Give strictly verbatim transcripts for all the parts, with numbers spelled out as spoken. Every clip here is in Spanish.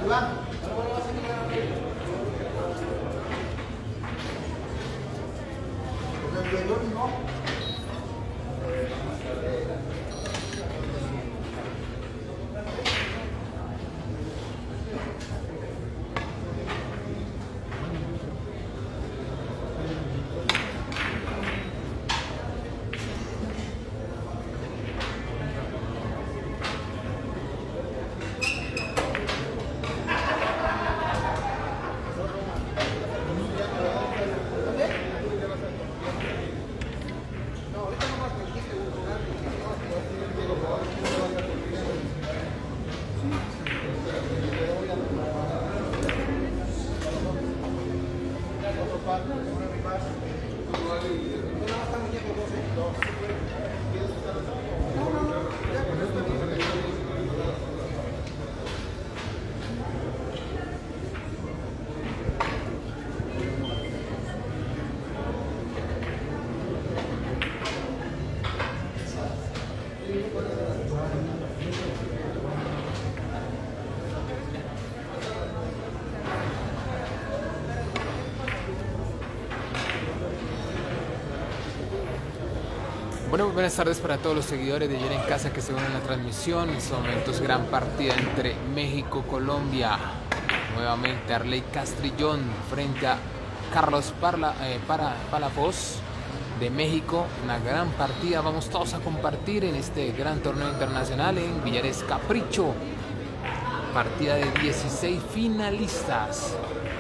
Bueno, buenas tardes para todos los seguidores de Ayer en Casa que se unen a la transmisión. En estos momentos gran partida entre México-Colombia. Nuevamente Arley Castrillón frente a Carlos Parla, eh, para Palafox de México. Una gran partida, vamos todos a compartir en este gran torneo internacional en Villares Capricho. Partida de dieciséis finalistas.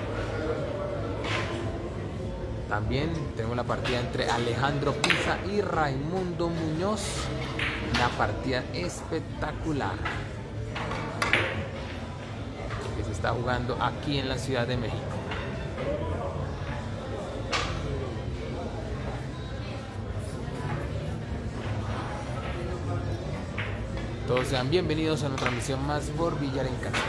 También tenemos la partida entre Alejandro Pisa y Raimundo Muñoz. Una partida espectacular que se está jugando aquí en la Ciudad de México. Todos sean bienvenidos a una transmisión más por Villar en Casa.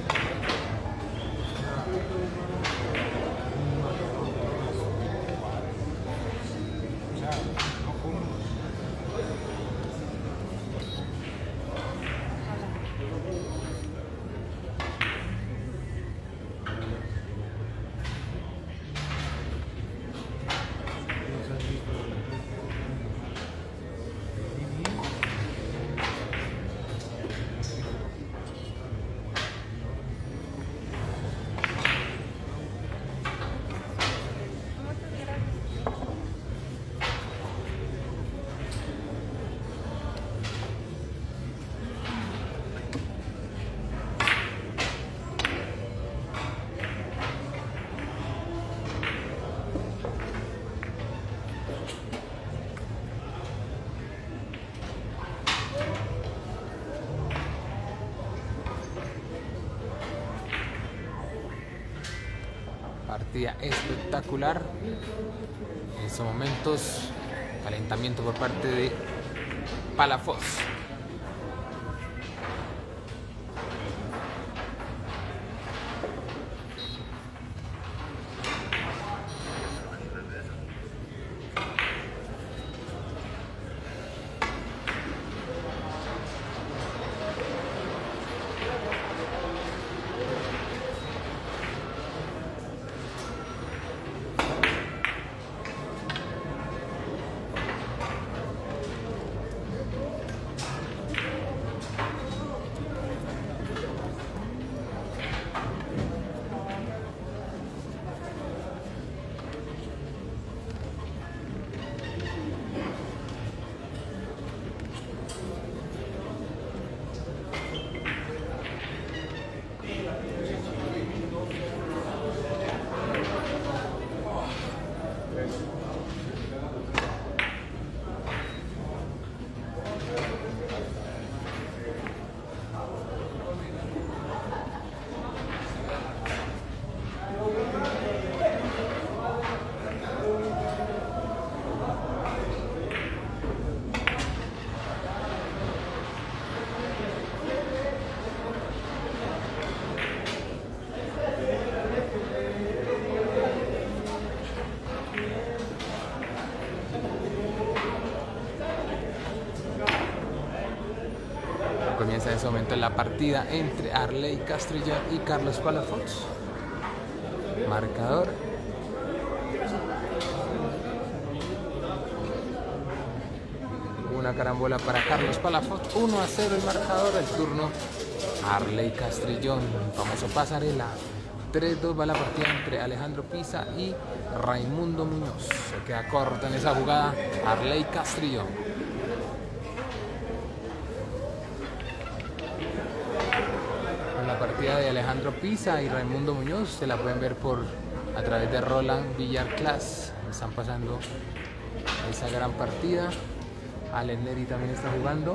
Partida espectacular. En estos momentos, calentamiento por parte de Palafox. Comienza en ese momento la partida entre Arley Castrillón y Carlos Palafox. Marcador. Una carambola para Carlos Palafox. uno a cero el marcador. El turno Arley Castrillón. Famoso pasarela. tres dos va la partida entre Alejandro Pisa y Raimundo Muñoz. Se queda corto en esa jugada Arley Castrillón. La partida de Alejandro Pisa y Raimundo Muñoz se la pueden ver por a través de Roland Villar Class. Están pasando esa gran partida. Alen Neri también está jugando.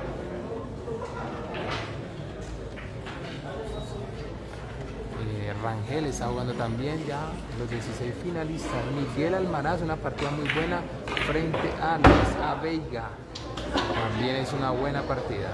Eh, Rangel está jugando también ya los dieciséis finalistas. Miguel Almaraz, una partida muy buena frente a Luis Aveiga. También es una buena partida.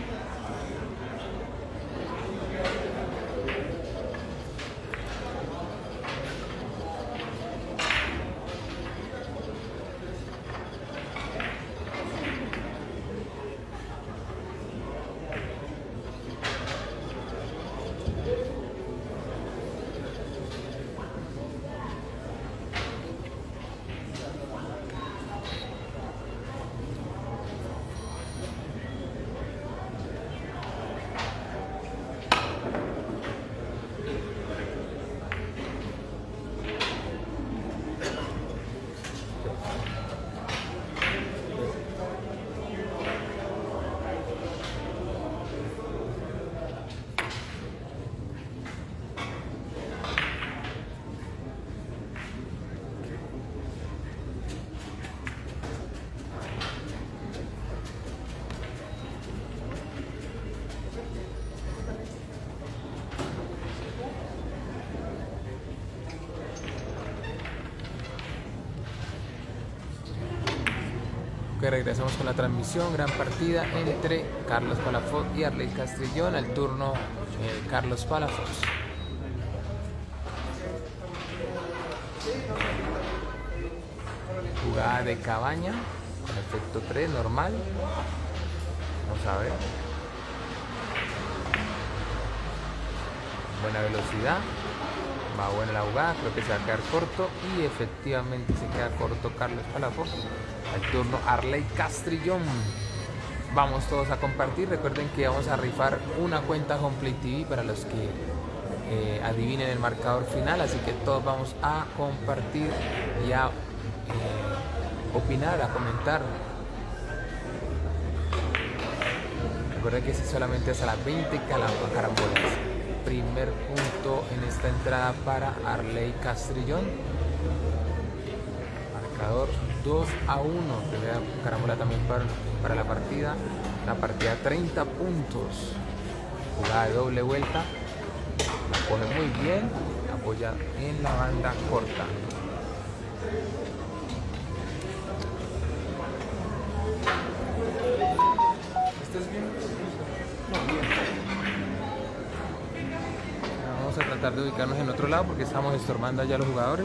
Que regresamos con la transmisión. Gran partida entre Carlos Palafox y Arley Castrillón. Al turno eh, Carlos Palafox. Jugada de Cabaña con efecto tres normal. Vamos a ver. Buena velocidad. Va buena la jugada, creo que se va a quedar corto y efectivamente se queda corto Carlos Palafox. Al turno Arley Castrillón. Vamos todos a compartir. Recuerden que vamos a rifar una cuenta Homeplay T V para los que eh, adivinen el marcador final. Así que todos vamos a compartir y a eh, opinar, a comentar. Recuerden que si solamente es a las veinte carambolas. Primer punto en esta entrada para Arley Castrillón. Marcador dos a uno. Primera carambola también para, para la partida. La partida treinta puntos. Jugada de doble vuelta. La coge muy bien. Apoya en la banda corta. ¿Estás bien? No, bien. Vamos a tratar de ubicarnos en otro lado porque estamos estorbando allá a los jugadores.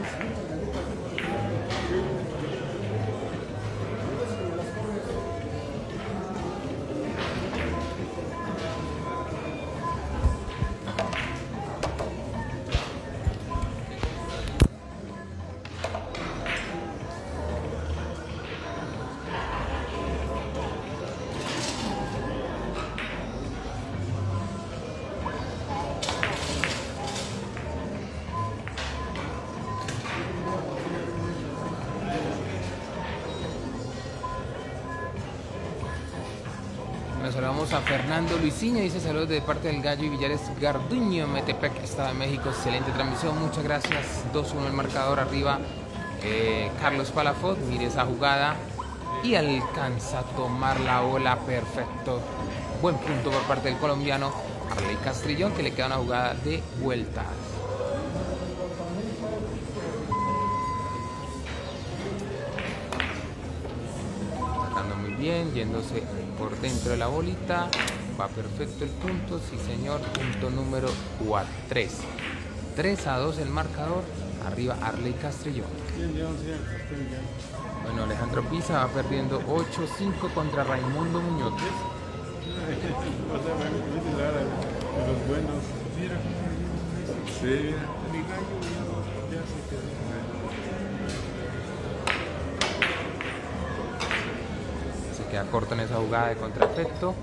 Saludamos a Fernando Luisinho, dice saludos de parte del Gallo y Villares Garduño, Metepec, Estado de México. Excelente transmisión, muchas gracias. dos uno el marcador arriba. eh, Carlos Palafox, mire esa jugada y alcanza a tomar la bola, perfecto. Buen punto por parte del colombiano Arley Castrillón, que le queda una jugada de vueltas. Sacando muy bien, yéndose por dentro de la bolita. Va perfecto el punto, sí señor. Punto número cuatro, tres. tres a dos el marcador. Arriba Arley Castrillón. Bueno, Alejandro Pisa va perdiendo ocho cinco contra Raimundo Muñoz. O sea, me dice la hora de los buenos. Mira cómo sí, mi gallo ya, ya se quedó. Se queda corto en esa jugada de contraefecto.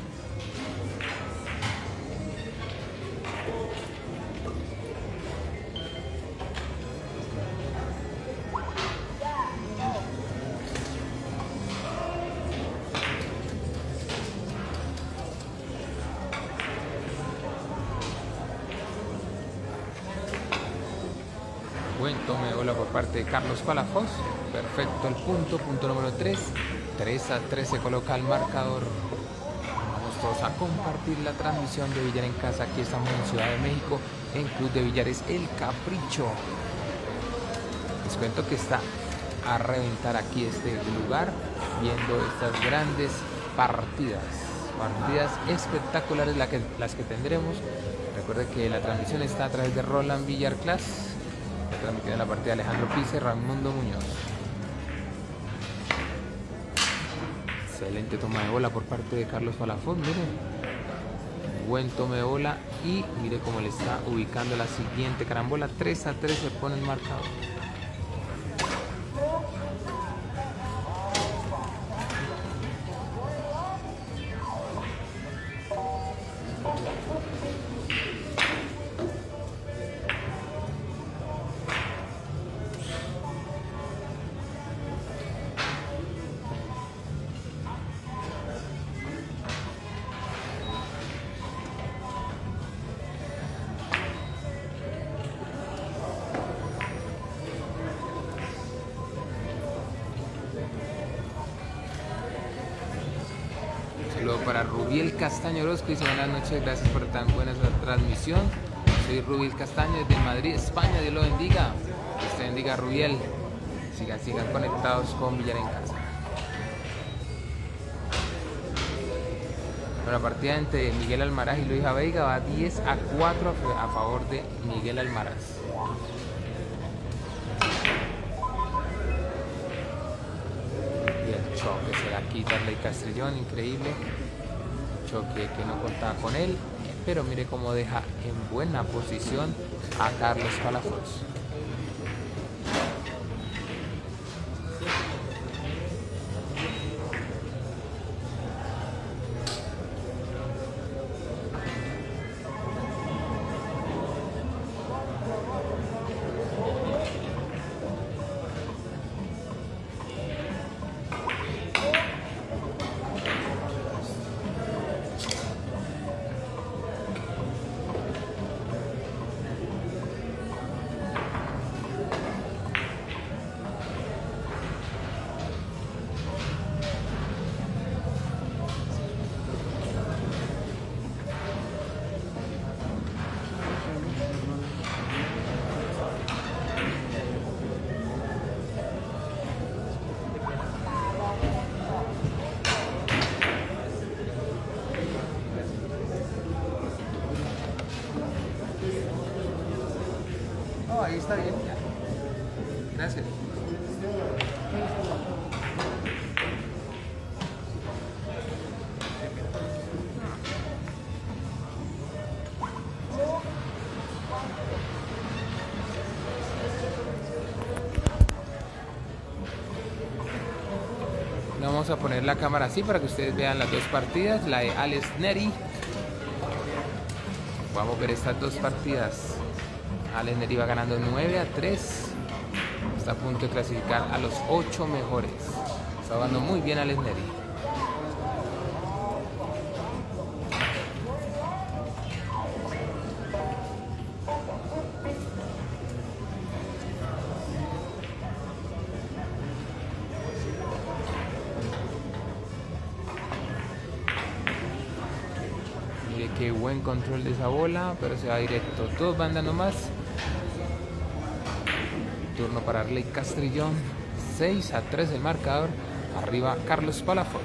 Buen tome de bola por parte de Carlos Palafox. Perfecto el punto, punto número tres. tres a tres se coloca el marcador. Vamos todos a compartir la transmisión de Billar en Casa. Aquí estamos en Ciudad de México, en Club de Billares El Capricho. Les cuento que está a reventar aquí este lugar, viendo estas grandes partidas. Partidas espectaculares las que, las que tendremos. Recuerde que la transmisión está a través de Roland Billar Class. Transmitida la partida de Alejandro Pizzi y Raimundo Muñoz. Excelente toma de bola por parte de Carlos Palafox, mire. Buen tome de bola y mire cómo le está ubicando la siguiente carambola. tres a tres se pone el marcador. Saludo para Rubiel Castaño Orozco, dice buenas noches, gracias por tan buena transmisión. Soy Rubiel Castaño desde Madrid, España, Dios lo bendiga. Dios te bendiga, Rubiel. Sigan, sigan conectados con Billar en Casa. La partida entre Miguel Almaraz y Luis Veiga va diez a cuatro a favor de Miguel Almaraz. Y el choque se la quita Arley Castrillón, increíble. Choque que no contaba con él, pero mire cómo deja en buena posición a Carlos Palafox. Ahí está bien, ya. Gracias. Vamos a poner la cámara así para que ustedes vean las dos partidas, la de Alex Neri. Vamos a ver estas dos partidas. Alex Neri va ganando nueve a tres. Está a punto de clasificar a los ocho mejores. Está jugando muy bien Alex Neri. Mire qué buen control de esa bola, pero se va directo. Dos bandas nomás. Turno para Arley Castrillón. seis a tres el marcador. Arriba Carlos Palafox.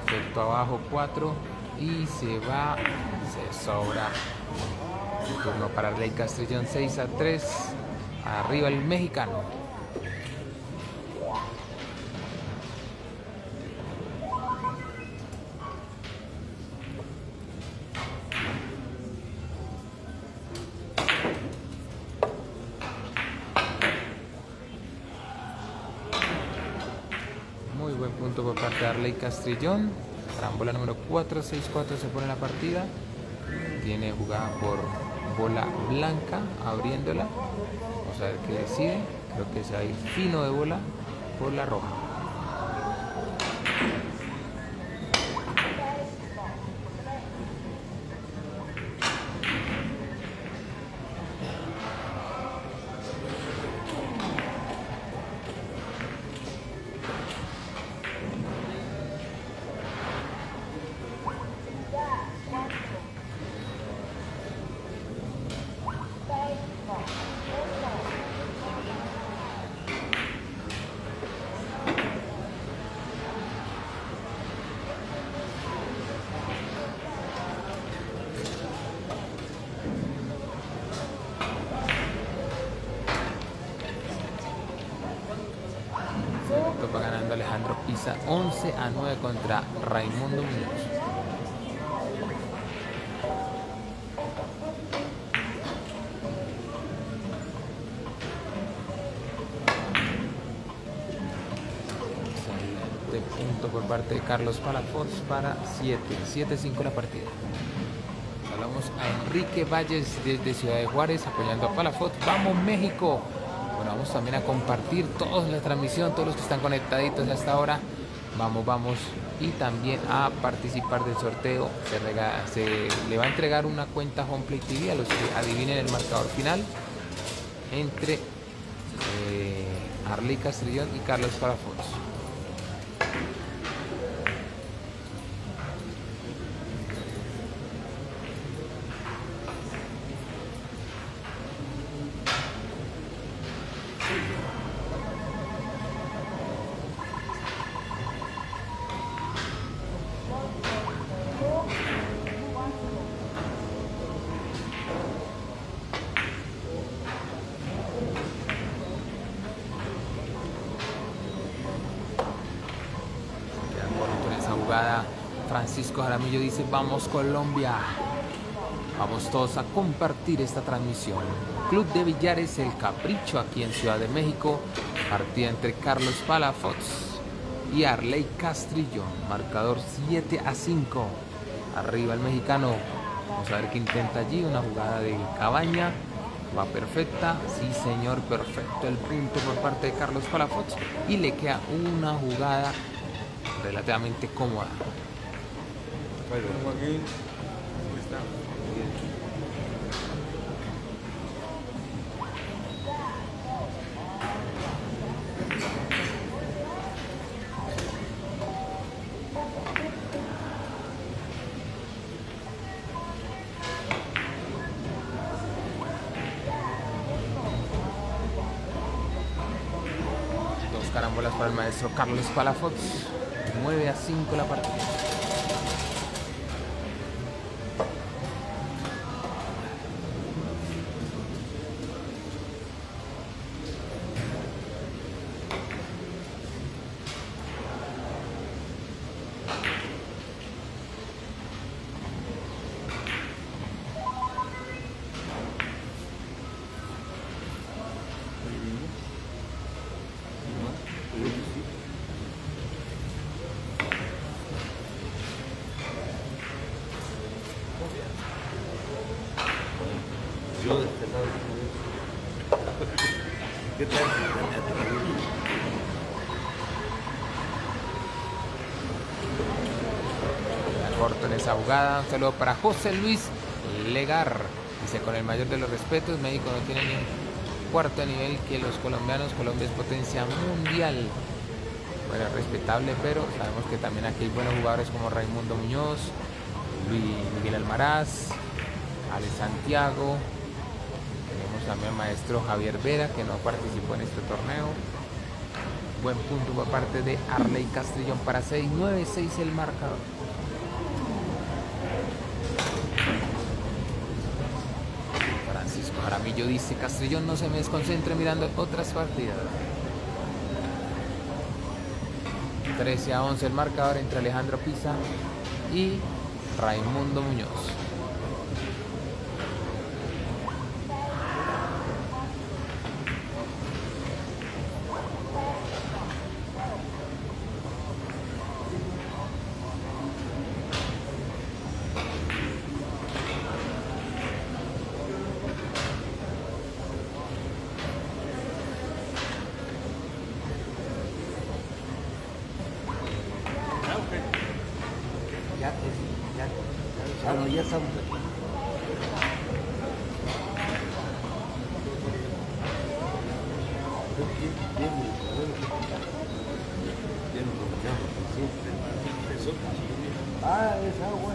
perfecto abajo, cuatro. Y se va, se sobra. El turno para Arley Castrillón, seis a tres. Arriba el mexicano. Muy buen punto por parte de Arley Castrillón. Carambola número cuatro, seis cuatro se pone en la partida. Tiene jugada por bola blanca, abriéndola. Vamos a ver qué decide. Creo que se va a ir fino de bola por la roja. Va ganando Alejandro Pisa once a nueve contra Raimundo Muñoz. De punto por parte de Carlos Palafox para siete, siete cinco la partida. Hablamos a Enrique Valles desde Ciudad de Juárez apoyando a Palafox. ¡Vamos México! Bueno, vamos también a compartir toda la transmisión, todos los que están conectaditos hasta ahora. Vamos, vamos. Y también a participar del sorteo. Se, regala, se le va a entregar una cuenta Homeplay T V a los que adivinen el marcador final entre eh, Arley Castrillón y Carlos Palafox. Francisco Jaramillo dice: vamos Colombia, vamos todos a compartir esta transmisión. Club de Billares El Capricho aquí en Ciudad de México, partida entre Carlos Palafox y Arley Castrillón, marcador siete a cinco, arriba el mexicano. Vamos a ver qué intenta allí, una jugada de Cabaña, va perfecta, sí señor, perfecto el punto por parte de Carlos Palafox y le queda una jugada relativamente cómoda. Bueno, aquí está. Dos carambolas para el maestro Carlos Palafox. nueve a cinco la partida. Yo de este lado. ¿Qué tal? Corto en esa jugada. Un saludo para José Luis Legar. Dice: con el mayor de los respetos, México no tiene ni un cuarto nivel que los colombianos. Colombia es potencia mundial. Bueno, respetable, pero sabemos que también aquí hay buenos jugadores como Raimundo Muñoz, Luis Miguel Almaraz, Ale Santiago. Tenemos también al maestro Javier Vera, que no participó en este torneo. buen punto por parte de Arley Castrillón para seis nueve seis el marcador. Francisco Jaramillo dice: Castrillón, no se me desconcentre mirando otras partidas. trece a once el marcador entre Alejandro Pisa y Raimundo Muñoz. Ah, no, ya estamos aquí. Ah, es agua.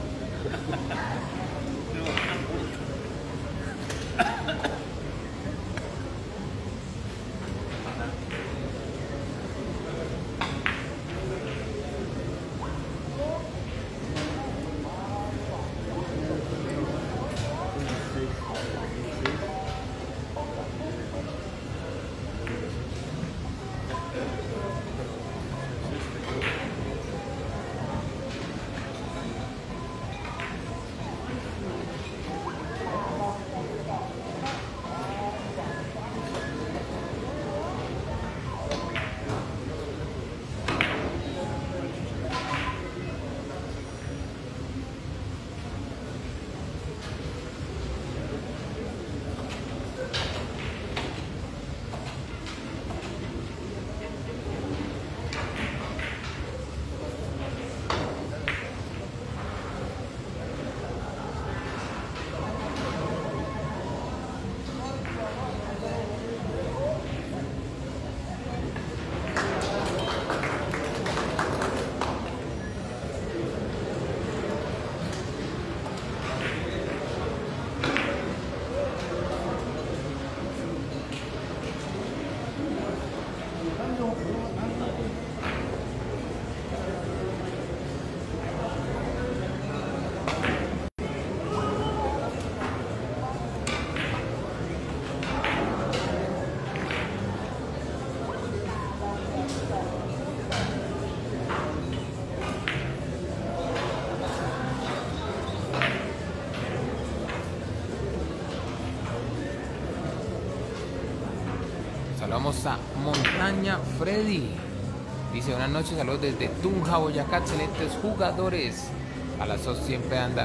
Saludamos a Montaña Freddy. Dice: buenas noches, saludos desde Tunja, Boyacá, excelentes jugadores. A las dos siempre anda.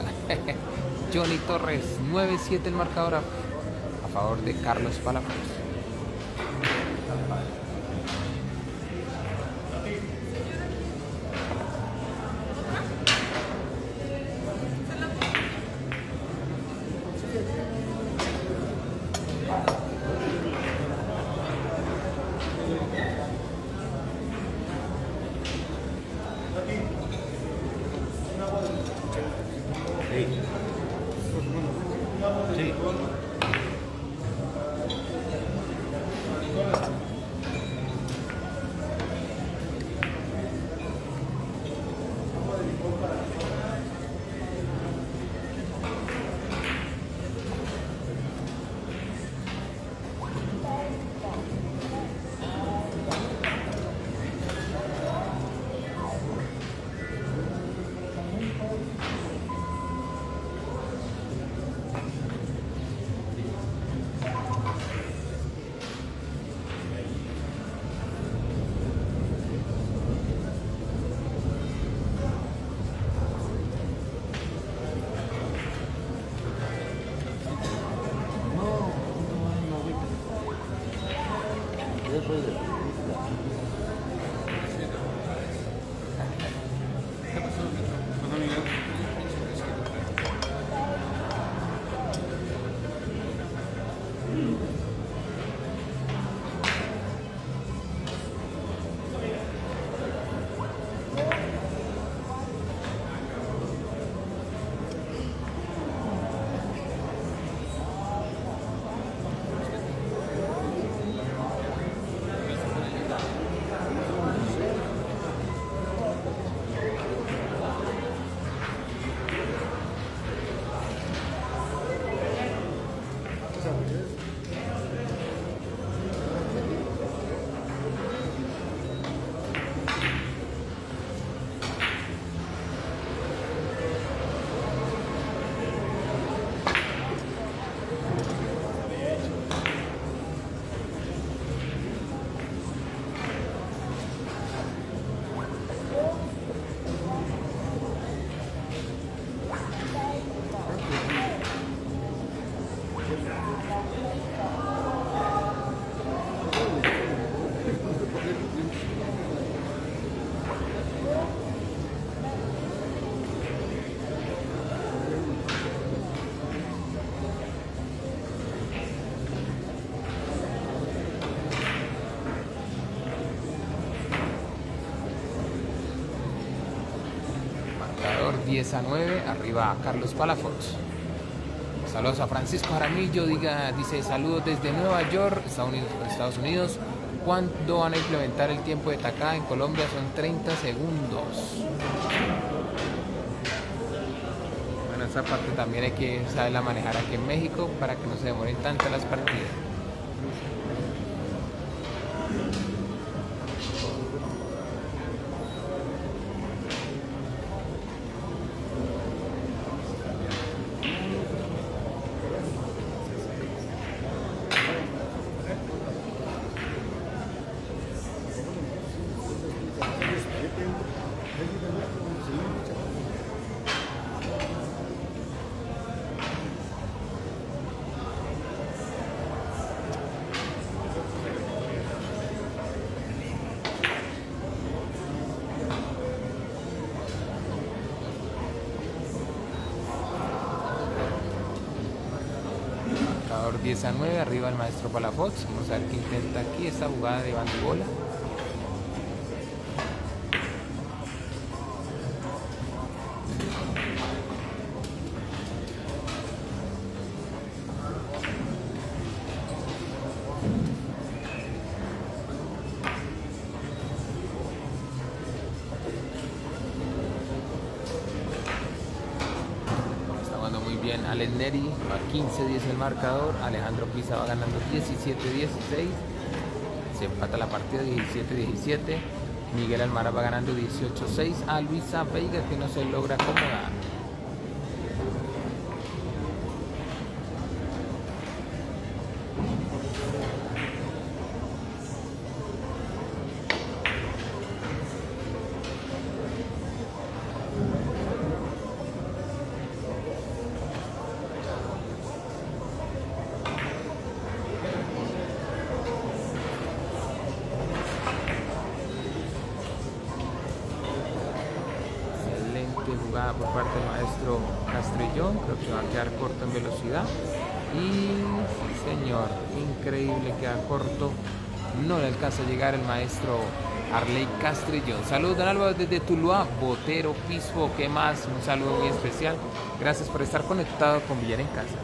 Johnny Torres, nueve siete el marcador a, a favor de Carlos Palafox. Marcador diez a nueve, arriba Carlos Palafox. Saludos a Francisco Jaramillo, diga, dice saludos desde Nueva York, Estados Unidos. Estados Unidos. ¿Cuándo van a implementar el tiempo de tacada? En Colombia son treinta segundos. Bueno, esa parte también hay que saberla manejar aquí en México para que no se demoren tanto las partidas. diez a nueve, arriba el maestro Palafox. Vamos a ver qué intenta aquí esta jugada de bandibola. Alen Neri va quince diez el marcador. Alejandro Pisa va ganando diecisiete dieciséis. Se empata la partida diecisiete diecisiete. Miguel Almara va ganando dieciocho seis a Luisa Veiga, que no se logra acomodar. Jugada por parte del maestro Castrillón, creo que va a quedar corto en velocidad y sí señor, increíble, queda corto, no le alcanza a llegar el maestro Arley Castrillón. Saludos don Álvaro desde Tuluá, Botero, Pisco, ¿qué más? Un saludo muy especial, gracias por estar conectado con Billar en Casa.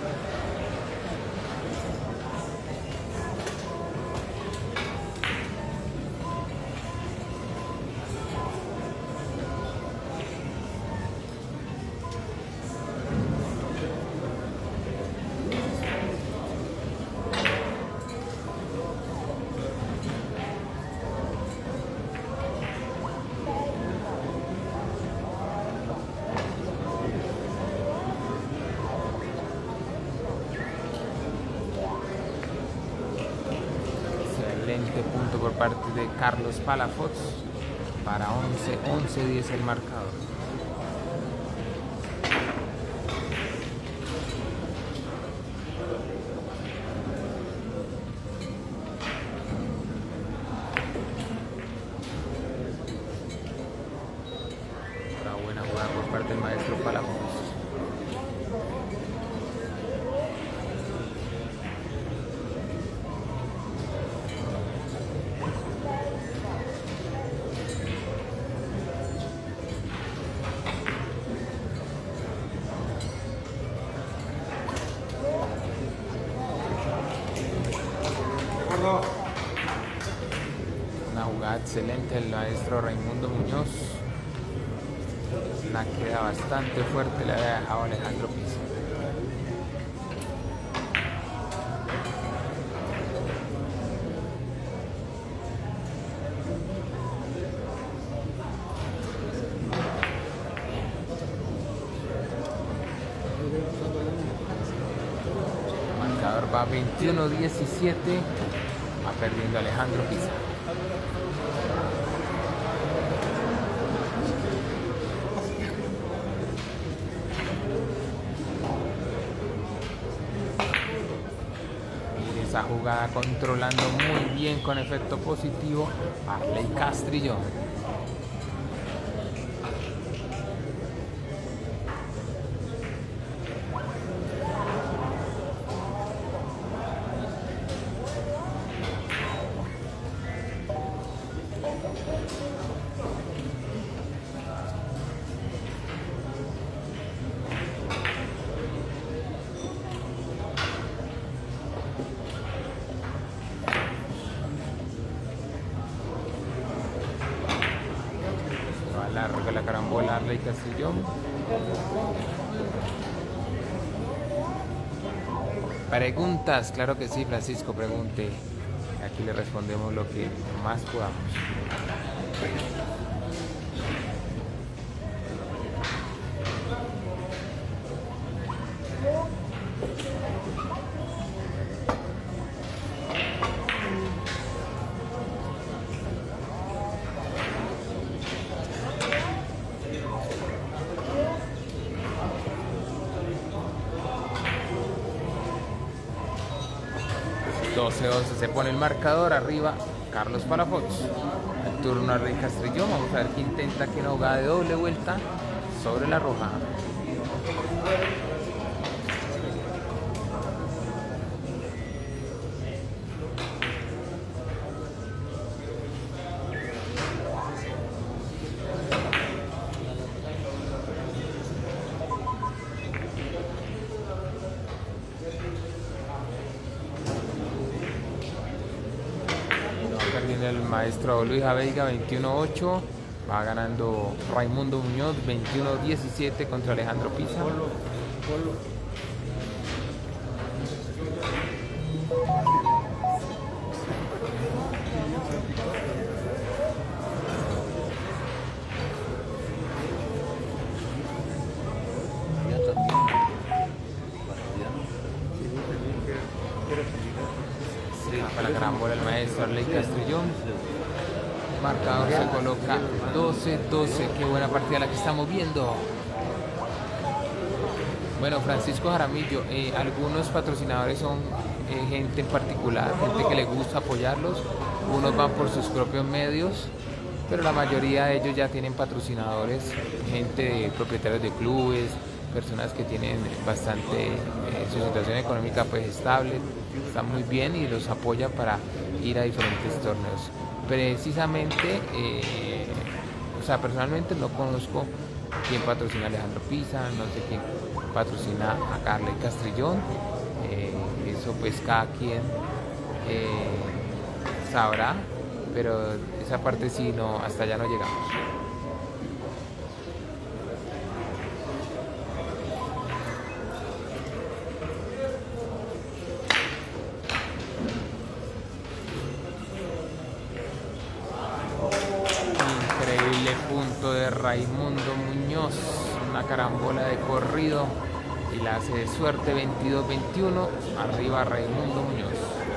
Punto por parte de Carlos Palafox para once once diez el marcador. Una buena jugada por parte del maestro Palafox. Una jugada excelente del maestro Raimundo Muñoz. Una queda bastante fuerte le había dejado Alejandro Pisa. El marcador va veintiuno diecisiete. Va perdiendo Alejandro Pisa. Mire esa jugada controlando muy bien con efecto positivo Arley Castrillón. Larga la carambola Arley Castrillón. Preguntas, claro que sí, Francisco, pregunte. Aquí le respondemos lo que más podamos. doce once se pone el marcador, arriba Carlos Palafox. El turno a Arley Castrillón, vamos a ver qué intenta, que una jugada de doble vuelta sobre la roja. El maestro Luis Aveiga veintiuno ocho, va ganando Raimundo Muñoz veintiuno diecisiete contra Alejandro Pisa. Polo, polo. Para la carambola el maestro Arley Castrillón. Marcador se coloca doce doce. Qué buena partida la que estamos viendo. Bueno, Francisco Jaramillo, eh, algunos patrocinadores son eh, gente en particular, gente que le gusta apoyarlos. Unos van por sus propios medios, pero la mayoría de ellos ya tienen patrocinadores, gente de propietarios de clubes, personas que tienen bastante eh, su situación económica pues estable, están muy bien y los apoya para ir a diferentes torneos. Precisamente, eh, o sea, personalmente no conozco quién patrocina a Alejandro Pisa, no sé quién patrocina a Arley Castrillón, eh, eso pues cada quien eh, sabrá, pero esa parte sí, no, hasta allá no llegamos. Punto de Raimundo Muñoz, una carambola de corrido y la hace de suerte. Veintidós veintiuno, arriba Raimundo Muñoz.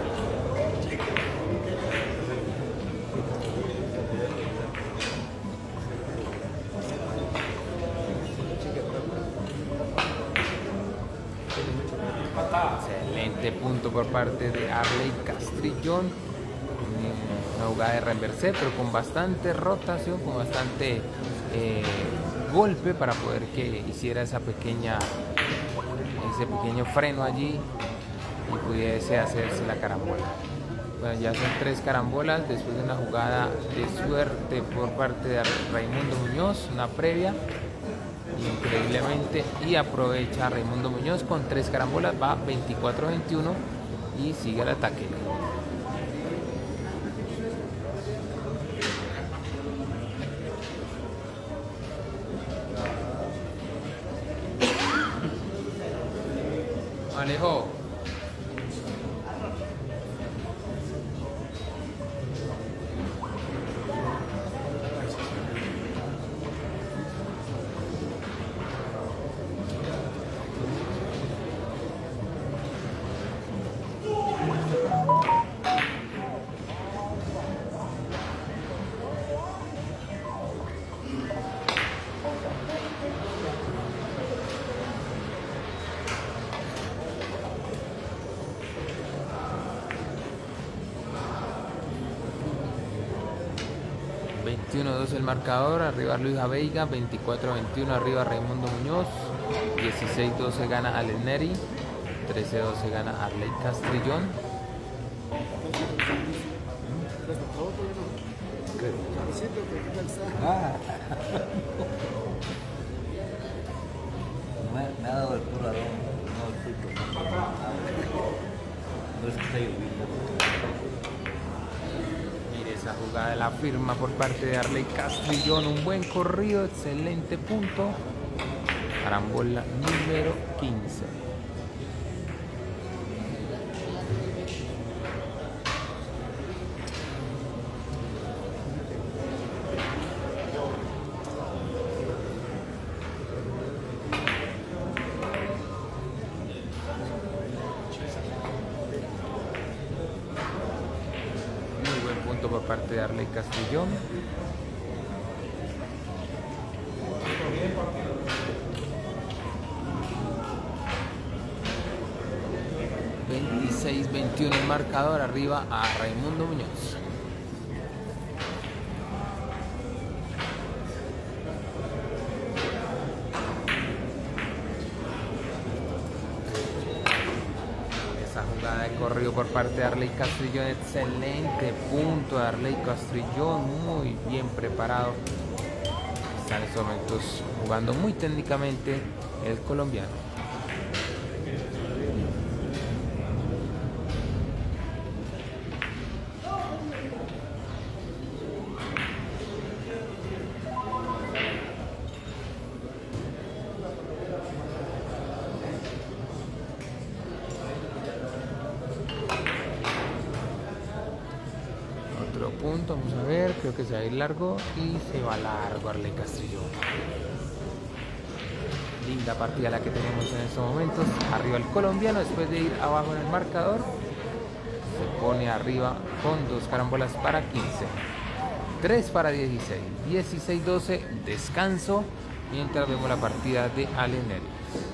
Excelente punto por parte de Arley Castrillón. Una jugada de reversé, pero con bastante rotación, con bastante eh, golpe para poder que hiciera esa pequeña, ese pequeño freno allí y pudiese hacerse la carambola. Bueno, ya son tres carambolas después de una jugada de suerte por parte de Raimundo Muñoz, una previa, increíblemente, y aprovecha Raimundo Muñoz con tres carambolas, va veinticuatro veintiuno y sigue el ataque. Alejo. veintiuno dos el marcador, arriba Luis Aveiga, veinticuatro veintiuno arriba Raimundo Muñoz, dieciséis doce gana Alex Neri, trece doce gana Arley Castrillón. Me ha dado el puro aroma, no el fruto. No es que está lloviendo. Mire esa jugada. jugada de la firma por parte de Arley Castrillón. Un buen corrido, excelente punto. Carambola número quince. Por parte de Arley Castrillón. veintiséis veintiuno el marcador, arriba a Raimundo Muñoz. Jugada de corrido por parte de Arley Castrillón, excelente punto de Arley Castrillón, muy bien preparado. Está en estos momentos jugando muy técnicamente el colombiano. Punto, vamos a ver, creo que se va a ir largo y se va largo Arley Castrillón. Linda partida la que tenemos en estos momentos. Arriba el colombiano, después de ir abajo en el marcador, se pone arriba con dos carambolas para quince, tres para dieciséis, dieciséis doce, descanso, mientras vemos la partida de Allen Neri.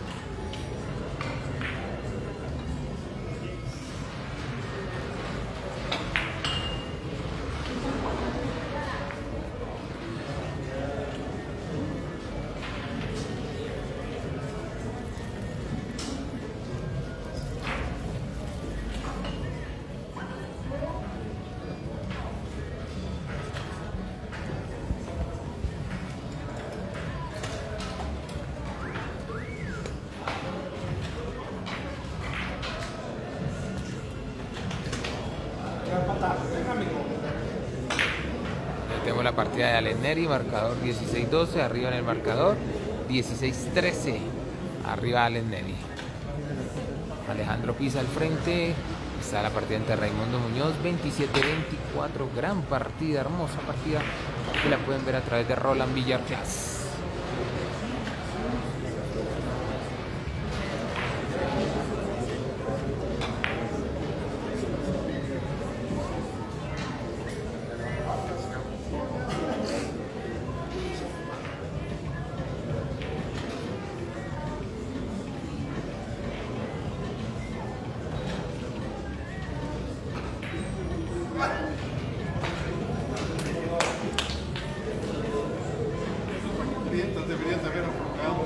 Tenemos la partida de Allen Neri, marcador dieciséis doce, arriba en el marcador dieciséis trece, arriba Allen Neri. Alejandro Pisa al frente, está la partida entre Raimundo Muñoz, veintisiete veinticuatro, gran partida, hermosa partida, que la pueden ver a través de Roland Villar Class. Deberías haber enfocado.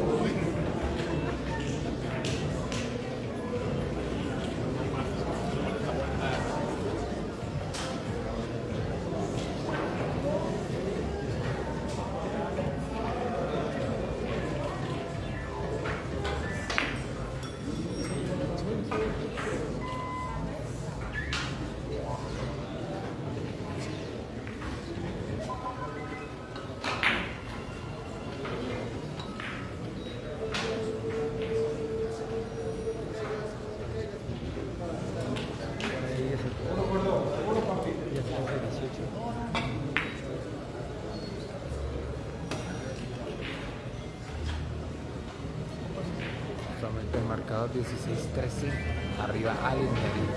Solamente el marcador dieciséis trece, arriba Allen Neri.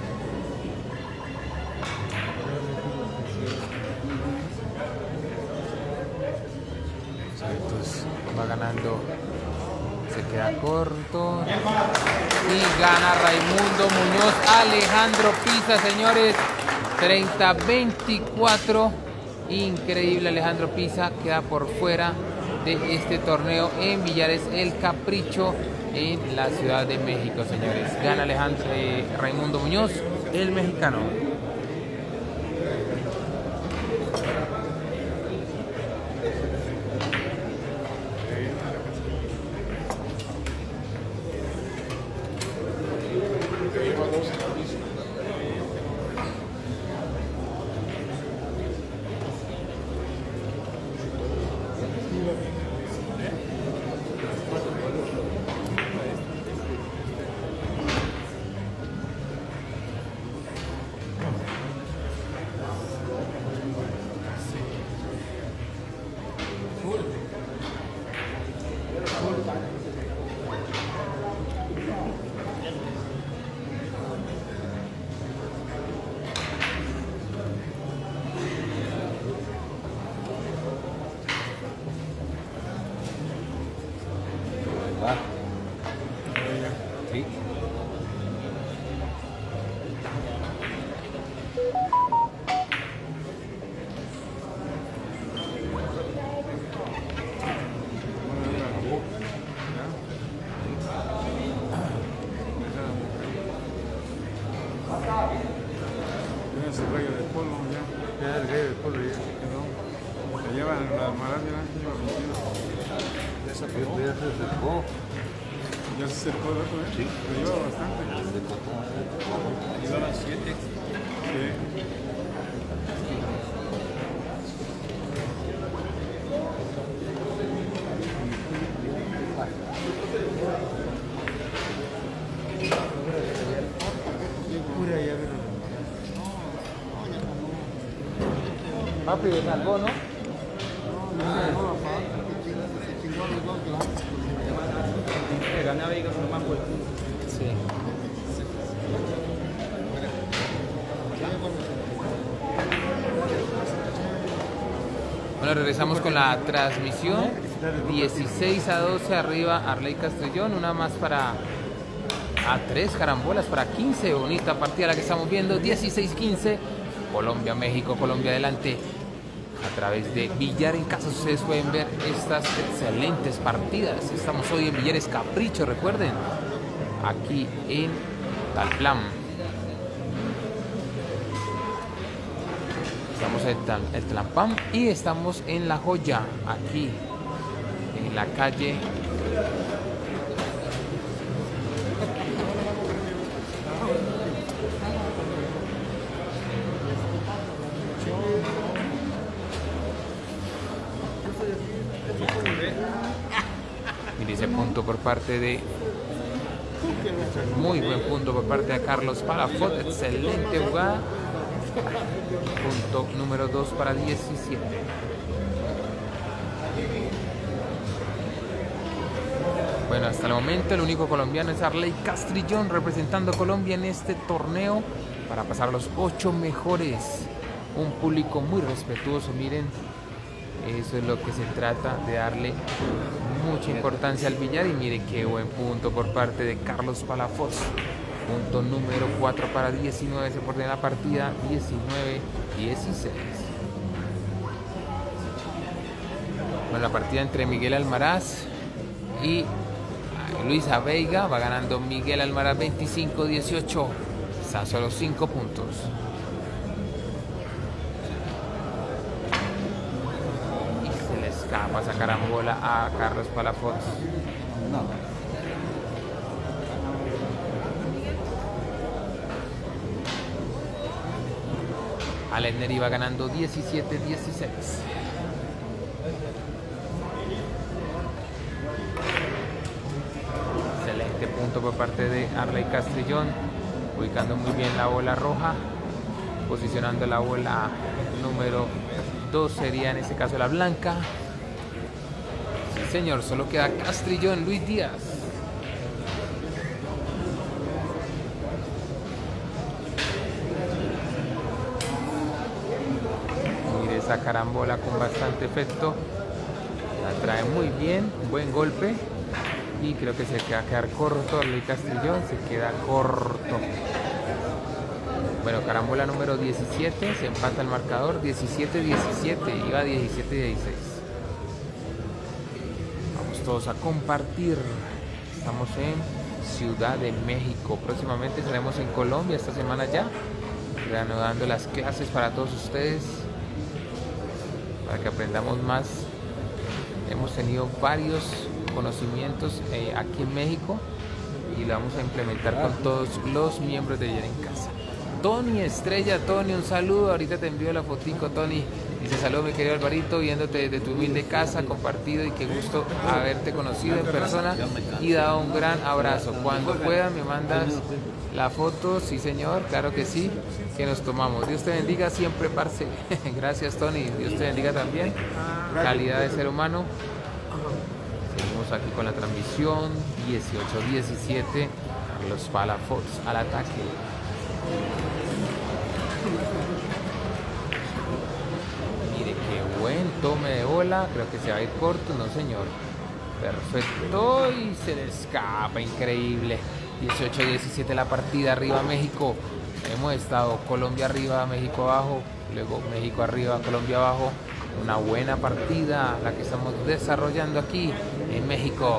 Entonces va ganando, se queda corto y gana Raimundo Muñoz. Alejandro Pisa, señores, treinta veinticuatro, increíble. Alejandro Pisa queda por fuera de este torneo en Villares El Capricho, en la Ciudad de México, señores. Gana Alejandro eh, Raimundo Muñoz, el mexicano. Va. Sí. Ese rayo de polo ya. Ya el rey del pueblo ya. Quedó. Se llevan la Amaral, ya lleva veintidós. Ya se acercó. Ya se acercó. Ya se acercó el otro, ¿eh? Sí. Lo lleva bastante. Lleva siete. Sí. Pura ya vieron. Papi, me salvó, ¿no? Sí. Bueno, regresamos con la transmisión. dieciséis a doce arriba Arley Castrillón. Una más para a tres carambolas para quince. Bonita partida la que estamos viendo. dieciséis quince. Colombia, México, Colombia adelante. A través de Villar en casa ustedes pueden ver estas excelentes partidas. Estamos hoy en Villares Capricho, recuerden. Aquí en Talplan. Estamos en el Tlalpan y estamos en La Joya, aquí en la calle Mire ese punto por parte de muy buen punto por parte de Carlos Palafox, excelente jugada. Punto número dos para diecisiete. Bueno, hasta el momento el único colombiano es Arley Castrillón representando a Colombia en este torneo para pasar a los ocho mejores. Un público muy respetuoso, miren. Eso es lo que se trata, de darle mucha importancia al billar. Y mire qué buen punto por parte de Carlos Palafox. Punto número cuatro para diecinueve. Se pone la partida diecinueve dieciséis. Bueno, la partida entre Miguel Almaraz y Luisa Veiga. Va ganando Miguel Almaraz veinticinco dieciocho. Está solo cinco puntos. Escapa esa carambola a Carlos Palafox. No. Alex Neri va ganando diecisiete dieciséis. Excelente punto por parte de Arley Castrillón, ubicando muy bien la bola roja, posicionando la bola número dos, sería en este caso la blanca. Sí, señor, solo queda Castrillón, Luis Díaz. Mire esa carambola con bastante efecto. La trae muy bien, buen golpe. Y creo que se va a quedar corto Arley Castrillón, se queda corto. Bueno, carambola número diecisiete, se empata el marcador, diecisiete diecisiete, iba diecisiete dieciséis. Vamos todos a compartir. Estamos en Ciudad de México. Próximamente estaremos en Colombia esta semana ya, reanudando las clases para todos ustedes, para que aprendamos más. Hemos tenido varios conocimientos eh, aquí en México y lo vamos a implementar con todos los miembros de Villar en Casa. Tony Estrella, Tony, un saludo. Ahorita te envío la fotico, Tony. Dice: saludos, mi querido Alvarito, viéndote desde tu humilde casa, compartido, y qué gusto haberte conocido en persona y dado un gran abrazo. Cuando pueda me mandas la foto. Sí, señor, claro que sí, que nos tomamos. Dios te bendiga siempre, parce. Gracias, Tony. Dios te bendiga también. Calidad de ser humano. Seguimos aquí con la transmisión. Dieciocho diecisiete. Carlos Palafox al ataque. Mire qué buen tome de bola. Creo que se va a ir corto, no señor. Perfecto, y se le escapa, increíble. dieciocho a diecisiete la partida, arriba México. Hemos estado Colombia arriba, México abajo, luego México arriba, Colombia abajo. Una buena partida la que estamos desarrollando aquí en México.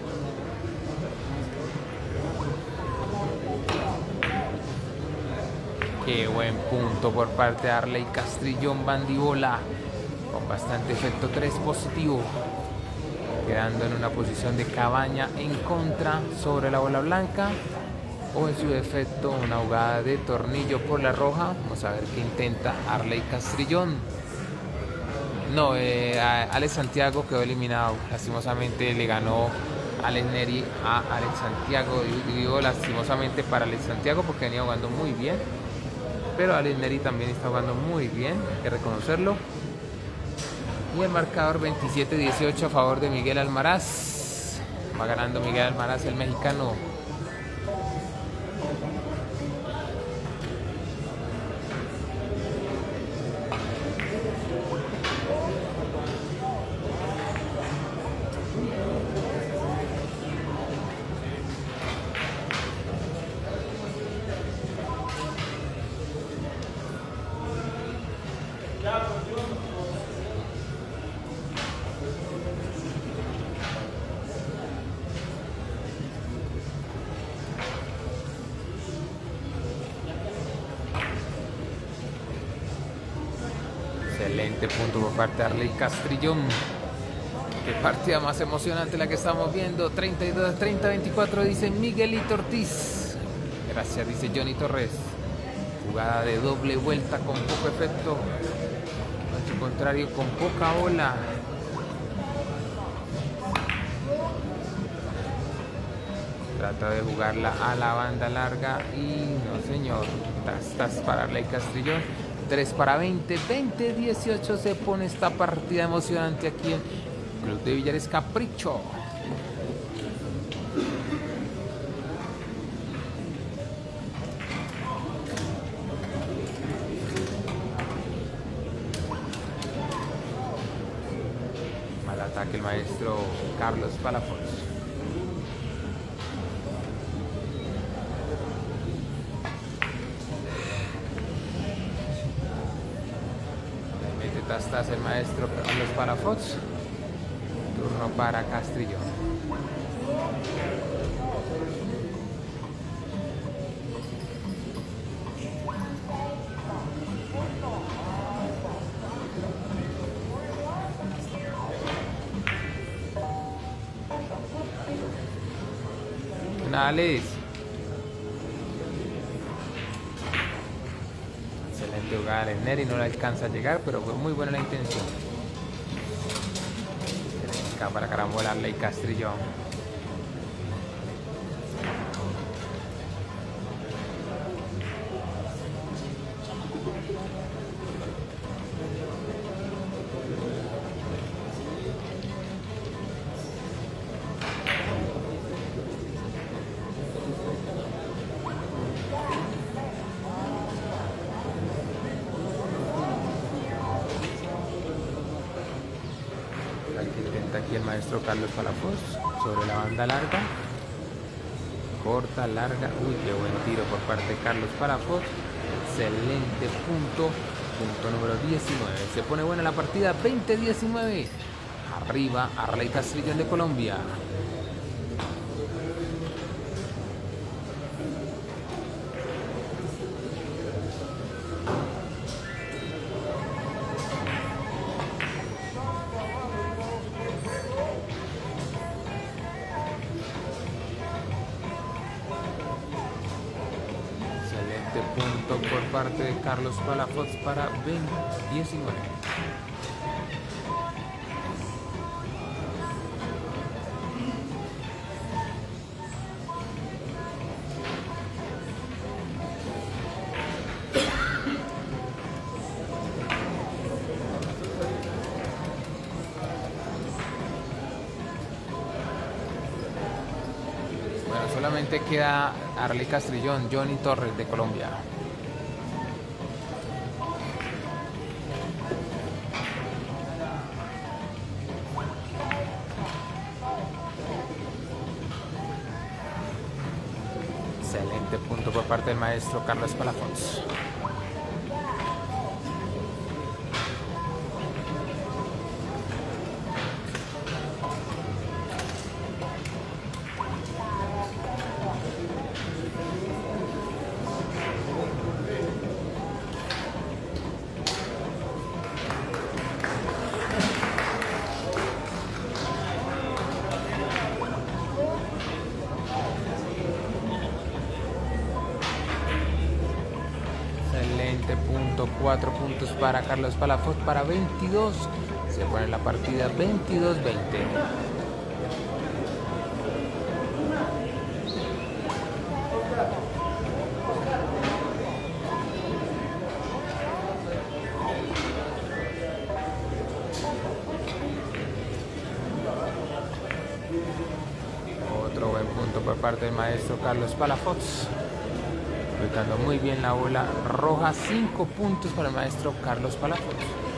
Qué buen punto por parte de Arley Castrillón Bandibola, con bastante efecto tres positivo, quedando en una posición de cabaña en contra sobre la bola blanca, o en su defecto una jugada de tornillo por la roja. Vamos a ver qué intenta Arley Castrillón. No, eh, Alex Santiago quedó eliminado, lastimosamente le ganó Alex Neri a Alex Santiago. Digo lastimosamente para Alex Santiago porque venía jugando muy bien, pero Alex Neri también está jugando muy bien, hay que reconocerlo. Y el marcador veintisiete dieciocho a favor de Miguel Almaraz. Va ganando Miguel Almaraz, el mexicano. Excelente punto por parte de Arley Castrillón. Qué partida más emocionante la que estamos viendo. treinta y dos a treinta, veinticuatro dice Miguelito Ortiz. Gracias, dice Johnny Torres. Jugada de doble vuelta con poco efecto. Al su contrario, con poca bola. Trata de jugarla a la banda larga y no señor. Tastas para Arley Castrillón. tres para veinte, veinte dieciocho se pone esta partida emocionante aquí en Club de Billares Capricho. Mal ataque el maestro Carlos Palafox. Tastas el maestro Carlos Palafox. Turno para Castrillón. Nales. Excelente jugada de Neri, no le alcanza a llegar, pero fue muy buena la intención. Cerca para carambola Arley Castrillón. Aquí el maestro Carlos Palafox sobre la banda larga, corta, larga. Uy, qué buen tiro por parte de Carlos Palafox. Excelente punto, punto número diecinueve. Se pone buena la partida, veinte diecinueve. Arriba Arley Castrillón de Colombia. Punto por parte de Carlos Palafox para veinte diecinueve. Bueno, solamente queda Arley Castrillón, Johnny Torres de Colombia. Excelente punto por parte del maestro Carlos Palafox. Punto, cuatro puntos para Carlos Palafox para veintidós. Se pone la partida veintidós veinte. Otro buen punto por parte del maestro Carlos Palafox. Ubicando muy bien la bola roja, cinco puntos para el maestro Carlos Palafox.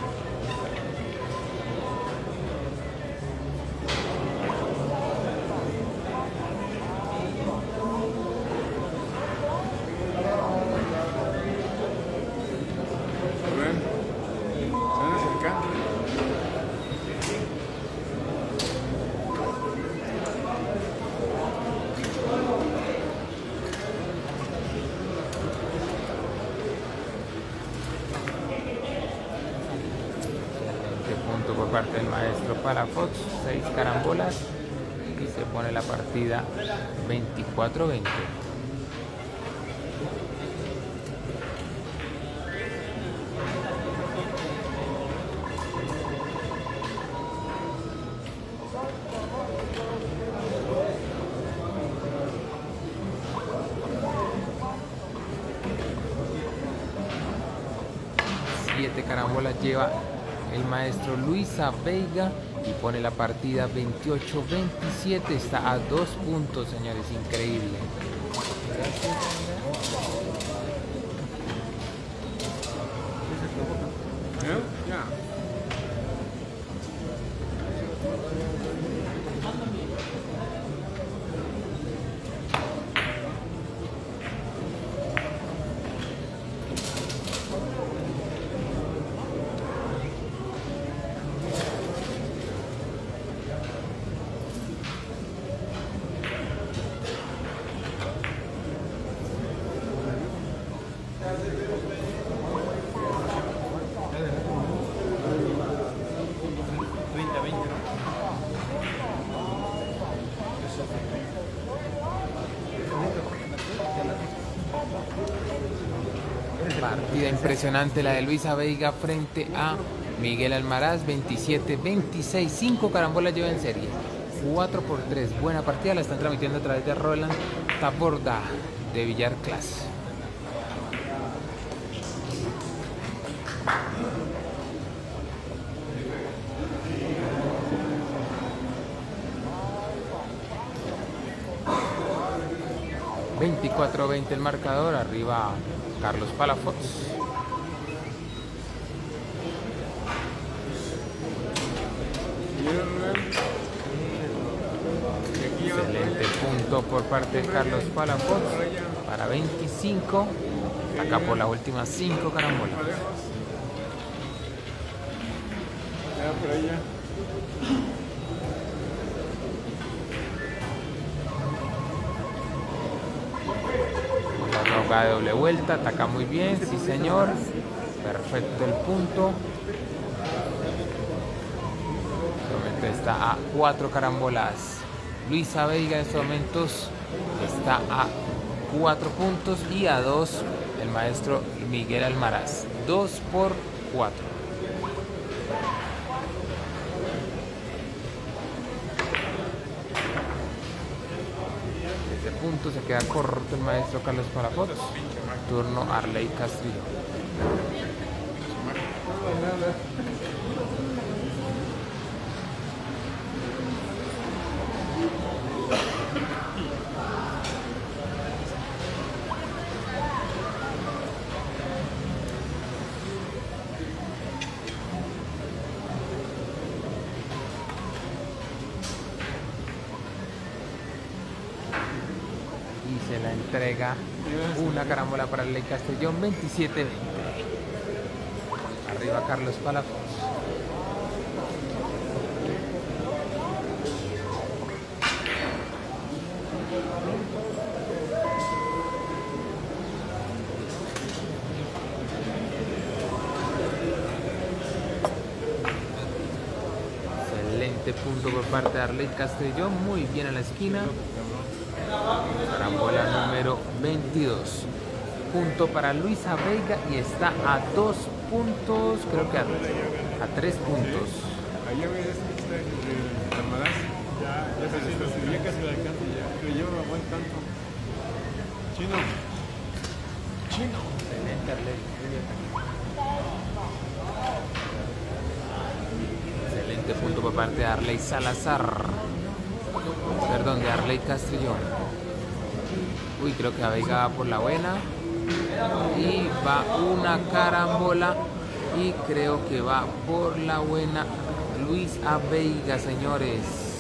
Rubén, se van acercando. Por parte del maestro Palafox, seis carambolas y se pone la partida veinticuatro veinte. Siete carambolas lleva el maestro Luisa Veiga y pone la partida veintiocho veintisiete. Está a dos puntos, señores, increíble. Ya. Partida impresionante la de Luisa Veiga frente a Miguel Almaraz, veintisiete veintiséis, cinco carambolas lleva en serie, cuatro por tres, buena partida, la están transmitiendo a través de Roland Taborda de Villar Class. veinticuatro veinte el marcador, arriba Carlos Palafox. Excelente punto por parte de Carlos Palafox para veinticinco. Acá por las últimas cinco carambolas. La de doble vuelta, ataca muy bien, sí señor. Perfecto el punto. En este momento está a cuatro carambolas. Luisa Veiga en estos momentos está a cuatro puntos y a dos el maestro Miguel Almaraz. dos por cuatro. Punto se queda corto el maestro Carlos Palafox. Turno Arley Castillo. Se la entrega una carambola para Arley Castrillón, veintisiete veinte. Arriba Carlos Palafox. Excelente punto por parte de Arley Castrillón, muy bien a la esquina. Carambola número veintidós. Punto para Luisa Veiga y está a dos puntos, creo que a, a tres puntos. Ayer voy a estar de Almaraz, ya, ya se siente, ya casi la alcanza, ya, pero yo no aguanto tanto. Chino. Chino. Excelente, Arley. Excelente punto por parte de Arley Salazar. Perdón, de Arley Castrillón. Uy, creo que a Veiga va por la buena. Y va una carambola. Y creo que va por la buena Luis A. Veiga, señores.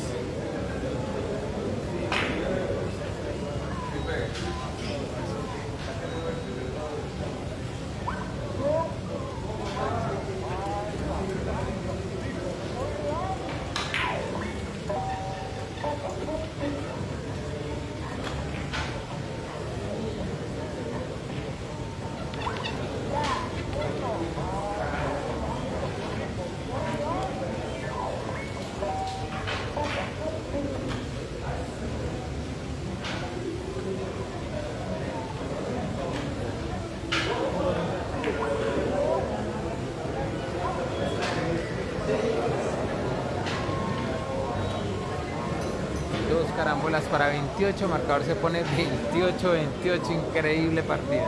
Dos carambolas para veintiocho, marcador se pone veintiocho veintiocho, increíble partida.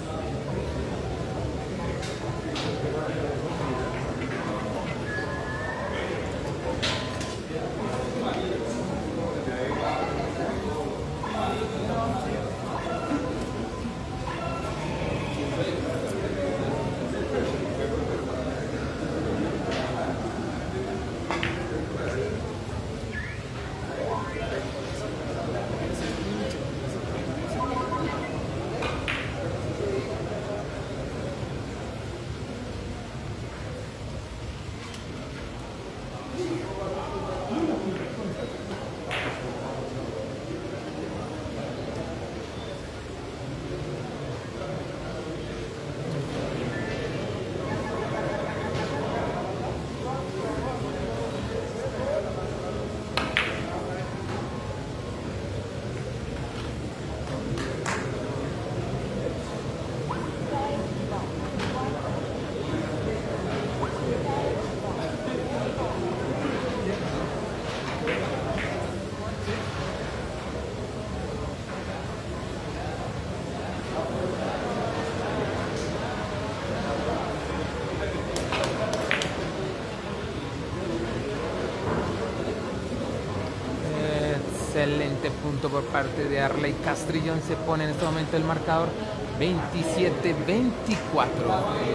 Excelente punto por parte de Arley Castrillón. Se pone en este momento el marcador veintisiete veinticuatro.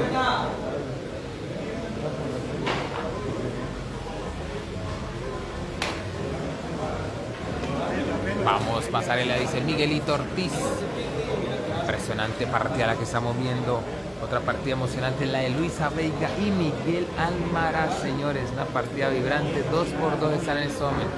Vamos, pasarela, dice Miguelito Ortiz. Impresionante partida la que estamos viendo. Otra partida emocionante, la de Luisa Veiga y Miguel Almaraz, señores. Una partida vibrante, dos por dos están en estos momentos.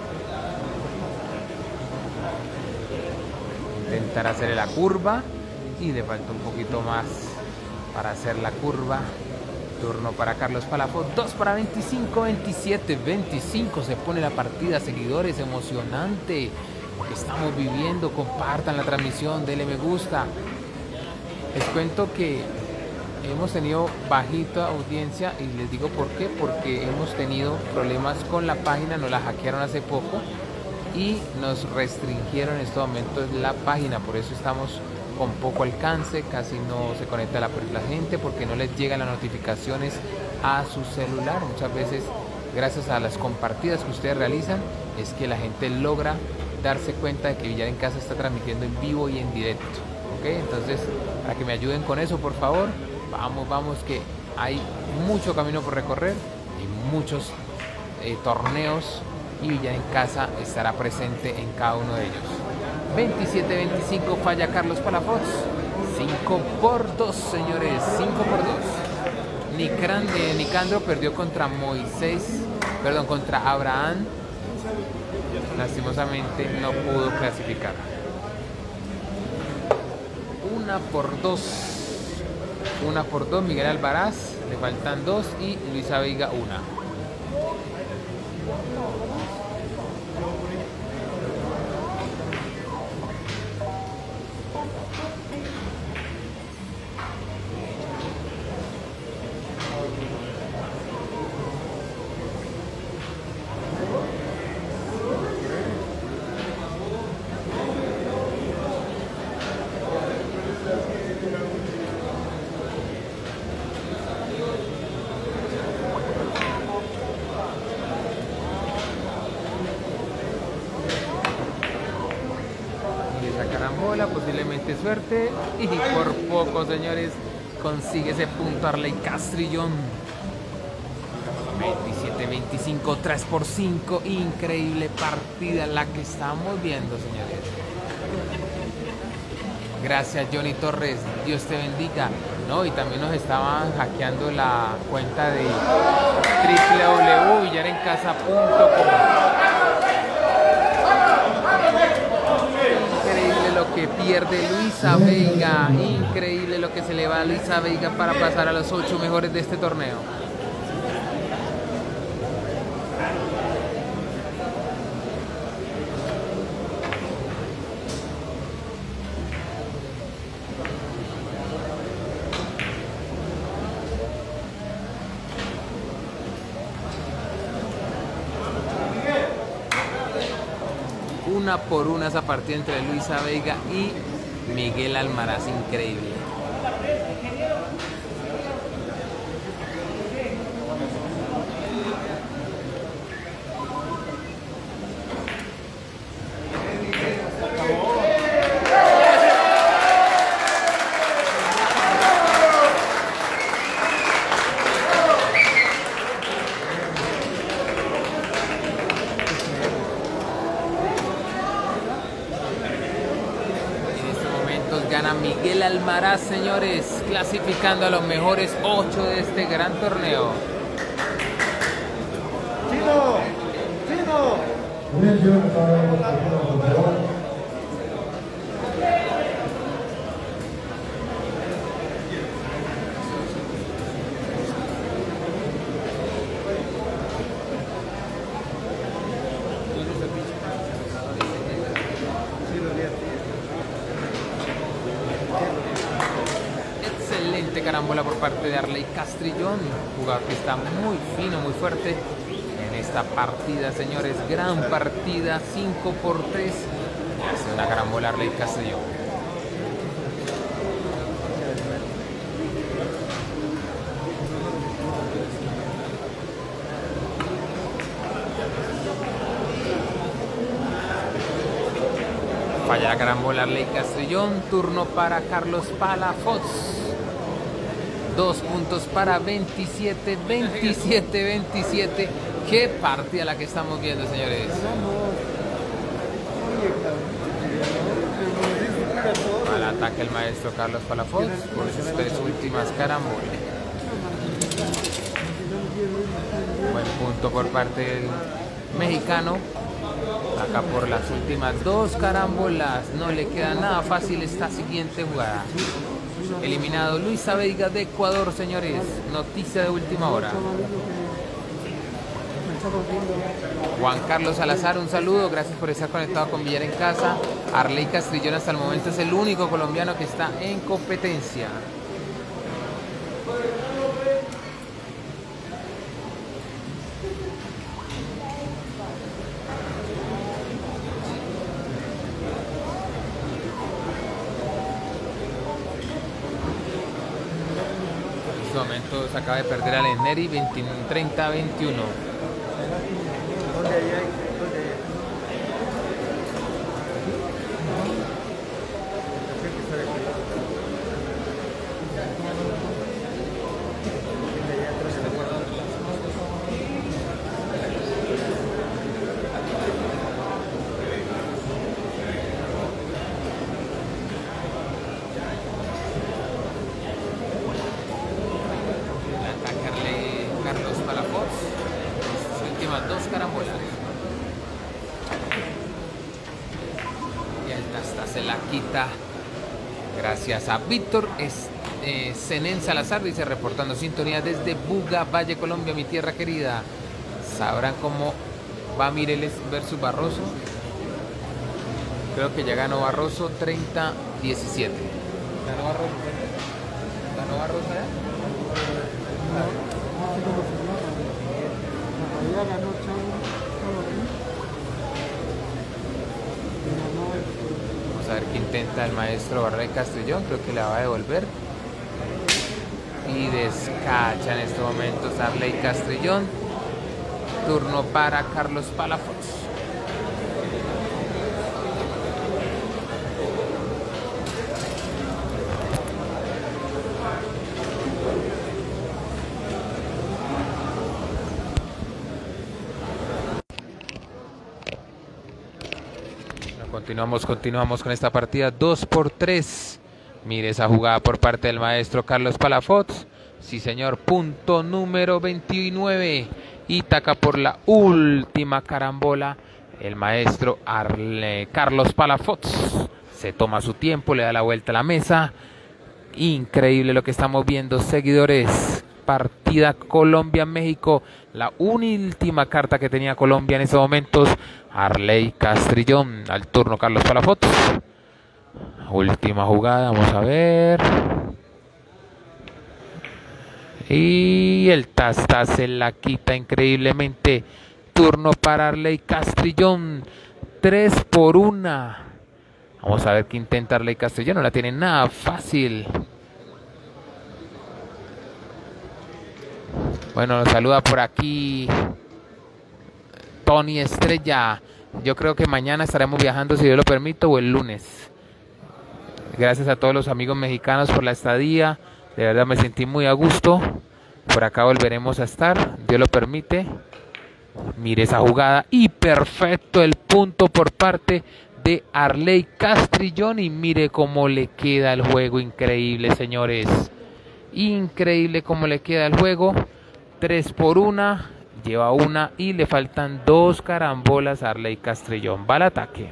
Intentar hacer la curva y le falta un poquito más para hacer la curva. Turno para Carlos Palafox, dos para veinticinco, veintisiete veinticinco. Se pone la partida, seguidores, emocionante lo que estamos viviendo. Compartan la transmisión, denle me gusta. Les cuento que hemos tenido bajita audiencia y les digo por qué, porque hemos tenido problemas con la página, nos la hackearon hace poco y nos restringieron en estos momentos la página, por eso estamos con poco alcance, casi no se conecta la, la gente porque no les llegan las notificaciones a su celular. Muchas veces, gracias a las compartidas que ustedes realizan, es que la gente logra darse cuenta de que Villar en Casa está transmitiendo en vivo y en directo. ¿Ok? Entonces, para que me ayuden con eso, por favor, vamos, vamos, que hay mucho camino por recorrer y muchos eh, torneos, y Villar en Casa estará presente en cada uno de ellos. veintisiete veinticinco falla Carlos Palafox. cinco por dos, señores, cinco por dos. Nicran, eh, Nicandro perdió contra Moisés, perdón, contra Abraham. Lastimosamente no pudo clasificar. Una por dos. Una por dos, Miguel Alvaraz, le faltan dos y Luisa Veiga una. Posiblemente suerte y por poco, señores, consigue ese punto Arley Castrillón. veintisiete veinticinco, tres por cinco, increíble partida la que estamos viendo, señores. Gracias, Johnny Torres, Dios te bendiga. No, y también nos estaban hackeando la cuenta de doble u doble u doble u punto villarencasa punto com. Lo que pierde Luisa Veiga, increíble lo que se le va a Luisa Veiga para pasar a los ocho mejores de este torneo. Una por una esa partida entre Luisa Veiga y Miguel Almaraz, increíble. Gana Miguel Almaraz, señores, clasificando a los mejores ocho de este gran torneo. ¡Chino! ¡Chino! Carambola por parte de Arley Castrillón, jugador que está muy fino, muy fuerte en esta partida, señores. Gran partida, cinco por tres. Hace una carambola Arley Castrillón. Falla la carambola Arley Castrillón. Turno para Carlos Palafox. Dos puntos para veintisiete, veintisiete, veintisiete. Qué partida la que estamos viendo, señores. Al ataque el maestro Carlos Palafox por sus tres últimas carambolas. Buen punto por parte del mexicano. Acá por las últimas dos carambolas. No le queda nada fácil esta siguiente jugada. Eliminado Luisa Veiga de Ecuador, señores. Noticia de última hora. Juan Carlos Salazar, un saludo. Gracias por estar conectado con Villar en Casa. Arley Castrillón hasta el momento es el único colombiano que está en competencia. En este momento se acaba de perder al Neri treinta a veintiuno. se la quita. Gracias a Víctor eh, Zenén Salazar, dice reportando sintonía desde Buga, Valle, Colombia, mi tierra querida. Sabrán cómo va Mireles versus Barroso. Creo que ya ganó Barroso treinta a diecisiete. ¿Ganó Barroso? ¿Ganó Barroso ya? Vamos a ver qué intenta el maestro Arley Castrillón. Creo que la va a devolver. Y descacha en estos momentos Arley Castrillón. Turno para Carlos Palafox. Continuamos, continuamos con esta partida dos por tres. Mire esa jugada por parte del maestro Carlos Palafox. Sí, señor, punto número veintinueve. Y taca por la última carambola el maestro Arle, Carlos Palafox. Se toma su tiempo, le da la vuelta a la mesa. Increíble lo que estamos viendo, seguidores. Partida Colombia-México. La última carta que tenía Colombia en esos momentos. Arley Castrillón. Al turno Carlos Palafox. Última jugada, vamos a ver. Y el tasta se la quita increíblemente. Turno para Arley Castrillón. tres por uno. Vamos a ver qué intenta Arley Castrillón. No la tiene nada fácil. Bueno, nos saluda por aquí Tony Estrella. Yo creo que mañana estaremos viajando, si Dios lo permite, o el lunes. Gracias a todos los amigos mexicanos por la estadía. De verdad me sentí muy a gusto. Por acá volveremos a estar, Dios lo permite. Mire esa jugada y perfecto el punto por parte de Arley Castrillón. Y mire cómo le queda el juego, increíble, señores. Increíble cómo le queda el juego. tres por uno, lleva una y le faltan dos carambolas a Arley Castrillón. Va al ataque.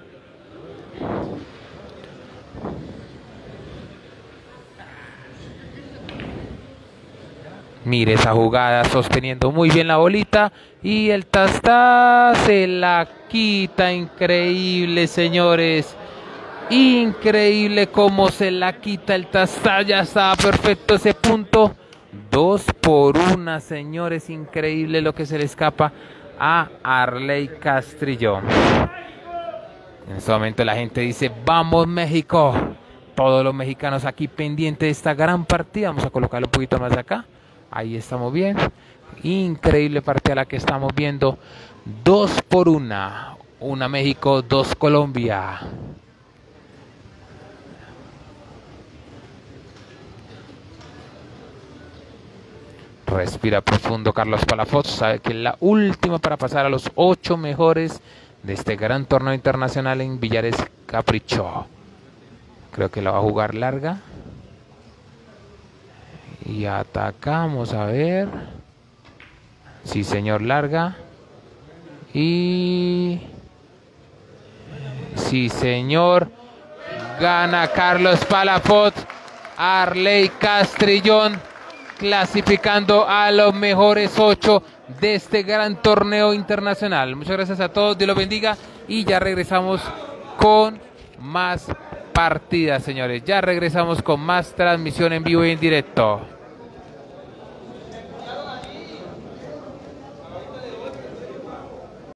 Mire esa jugada, sosteniendo muy bien la bolita. Y el tastá se la quita. Increíble, señores. Increíble cómo se la quita el tastá. Ya estaba perfecto ese punto. Dos por una, señores. Increíble lo que se le escapa a Arley Castrillón. En este momento la gente dice: ¡vamos, México! Todos los mexicanos aquí pendientes de esta gran partida. Vamos a colocarlo un poquito más acá. Ahí estamos bien. Increíble partida la que estamos viendo. Dos por una. Una México, dos Colombia. Respira profundo Carlos Palafox. Sabe que es la última para pasar a los ocho mejores de este gran torneo internacional en Villares Capricho. Creo que la va a jugar larga. Y atacamos, a ver. Sí, señor, larga. Y... sí, señor. Gana Carlos Palafox. Arley Castrillón clasificando a los mejores ocho de este gran torneo internacional. Muchas gracias a todos, Dios los bendiga. Y ya regresamos con más partidas, señores. Ya regresamos con más transmisión en vivo y en directo.